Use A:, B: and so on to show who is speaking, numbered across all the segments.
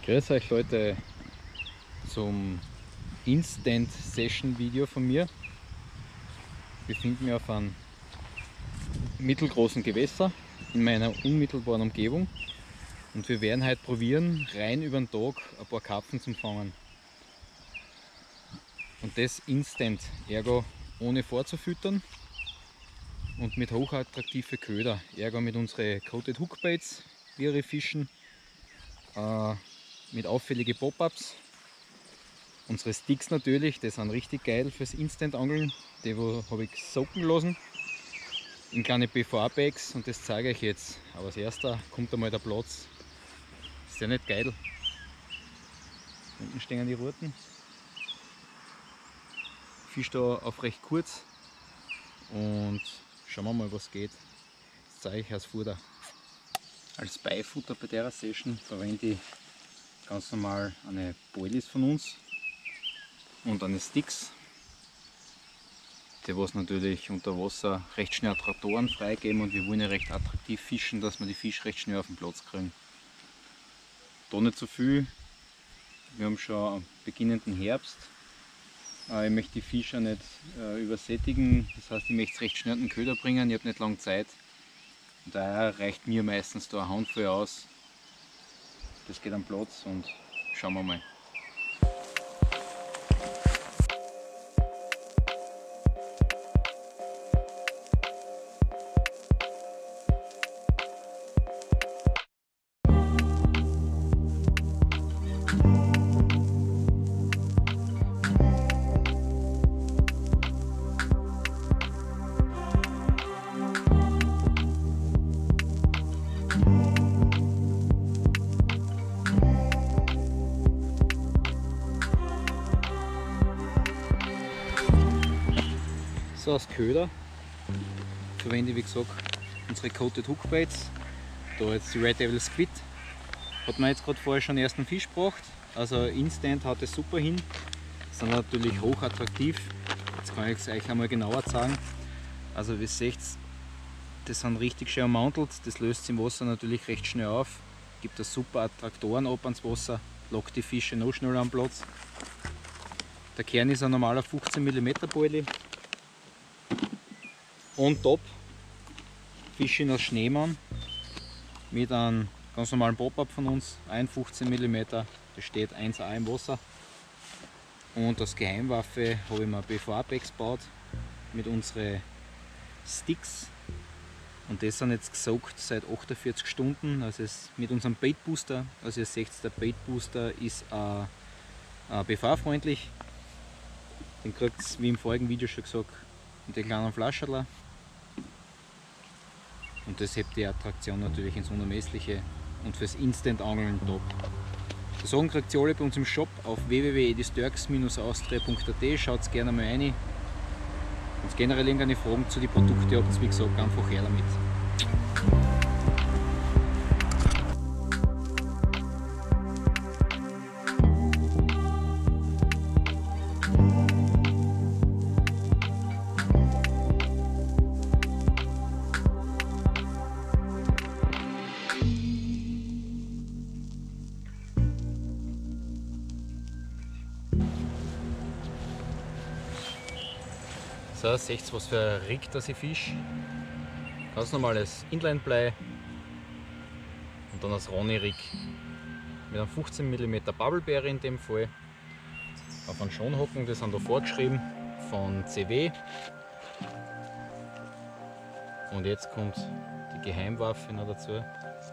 A: Grüß euch Leute zum Instant Session Video von mir. Ich befinde mich auf einem mittelgroßen Gewässer in meiner unmittelbaren Umgebung und wir werden heute probieren, rein über den Tag ein paar Karpfen zu fangen. Und das instant, ergo ohne vorzufüttern und mit hochattraktive Köder, ergo mit unseren Coated Hookbaits, ihre Fischen, mit auffälligen Pop-Ups. Unsere Sticks natürlich, die sind richtig geil fürs Instant-Angeln. Die habe ich soaken lassen in kleine PVA-Bags und das zeige ich jetzt. Aber als erster kommt einmal der Platz. Ist ja nicht geil. Unten stehen die Ruten. Fisch da auf recht kurz und schauen wir mal, was geht. Das zeige ich als Futter. Als Beifutter bei der Session verwende ich ganz normal eine Boilies von uns und eine Sticks, die was natürlich unter Wasser recht schnell Attraktoren freigeben, und wir wollen ja recht attraktiv fischen, dass wir die Fische recht schnell auf den Platz kriegen. Da nicht so viel, wir haben schon einen beginnenden Herbst. Ich möchte die Fische nicht übersättigen, das heißt, ich möchte es recht schnell in den Köder bringen, ich habe nicht lange Zeit. Und daher reicht mir meistens da eine Handvoll aus. Das geht am Platz und schauen wir mal. So, als Köder verwende ich, wie gesagt, unsere Coated Hookbaits. Da jetzt die Red Devil Squid. Hat man jetzt gerade vorher schon den ersten Fisch gebracht. Also instant haut es super hin. Sind natürlich hoch attraktiv. Jetzt kann ich es euch einmal genauer zeigen. Also wie ihr seht, das sind richtig schön ummantelt. Das löst sich im Wasser natürlich recht schnell auf. Gibt da super Attraktoren ab ans Wasser. Lockt die Fische noch schneller am Platz. Der Kern ist ein normaler 15 mm Boilie. On top Fische aus Schneemann mit einem ganz normalen Pop-Up von uns, ein 15 mm, das steht 1A im Wasser. Und als Geheimwaffe habe ich mir PVA-Bags gebaut mit unseren Sticks. Und das sind jetzt gesoakt seit 48 Stunden, also mit unserem Bait Booster. Also ihr seht, der Bait Booster ist PVA-freundlich. Den kriegt ihr, wie im vorigen Video schon gesagt, mit den kleinen Flascherl. Und das hebt die Attraktion natürlich ins Unermessliche und fürs Instant-Angeln top. Die Sachen kriegt ihr alle bei uns im Shop auf www.edisturks-austria.at. Schaut gerne mal rein. Wenn ihr generell irgendeine Fragen zu den Produkten habt, wie gesagt, einfach her damit. So, seht ihr, was für ein Rig das ich fische. Ganz normales Inline-Blei und dann das Ronny-Rig mit einem 15 mm Bubbleberry in dem Fall. Auf einen Schonhocken, das sind da vorgeschrieben von CW. Und jetzt kommt die Geheimwaffe noch dazu.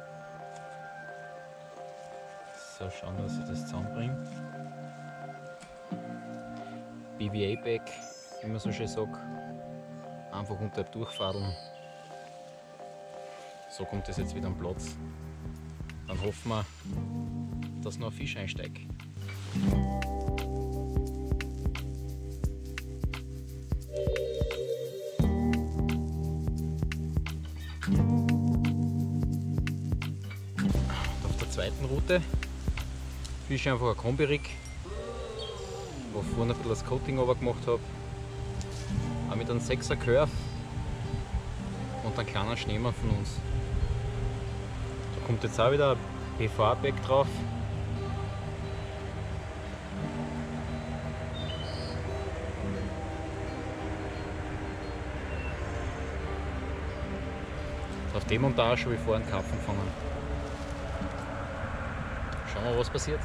A: So, schauen wir, dass ich das zusammenbringe. BVA-Bag, wie man so schön sagt, einfach unter durchfadeln. So kommt das jetzt wieder am Platz. Dann hoffen wir, dass noch ein Fisch einsteigt. Auf der zweiten Route fische ich einfach ein Kombi-Rig, wo ich vorne ein bisschen das Coating runter gemacht habe. Auch mit einem 6er Curve und einem kleinen Schneemann von uns. Da kommt jetzt auch wieder ein PVA-Bag drauf Demontage habe ich vorhin einen Karpfen gefangen. Schauen wir, was passiert.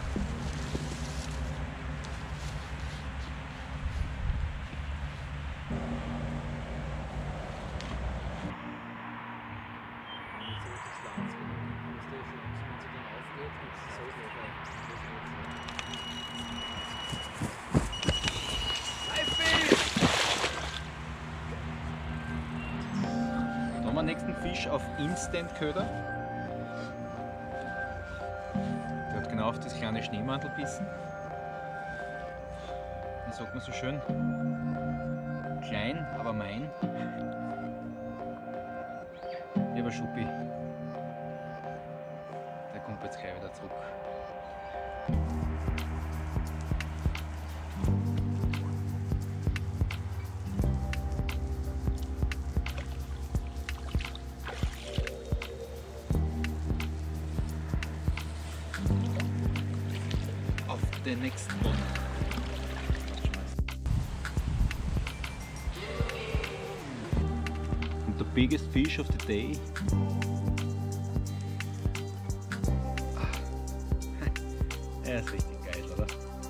A: Dann haben wir den nächsten Fisch auf Instant-Köder. Der hat genau auf das kleine Schneemantel gebissen. Wie sagt man so schön? Klein, aber mein. Lieber Schuppi. Der kommt jetzt gleich wieder zurück. Auf den nächsten One. And the biggest fish of the day. Er ist richtig geil, oder?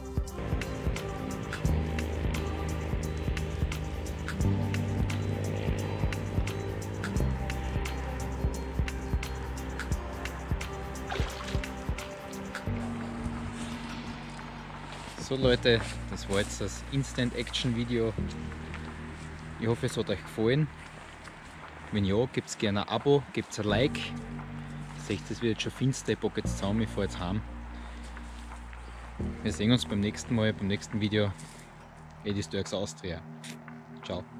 A: So Leute, das war jetzt das Instant-Action-Video. Ich hoffe, es hat euch gefallen. Wenn ja, gebt es gerne ein Abo, gebt ein Like. Seht, es wird jetzt schon finster, ich packe jetzt zusammen, ich fahre jetzt heim. Wir sehen uns beim nächsten Mal, beim nächsten Video. Edi Sturks Austria. Ciao.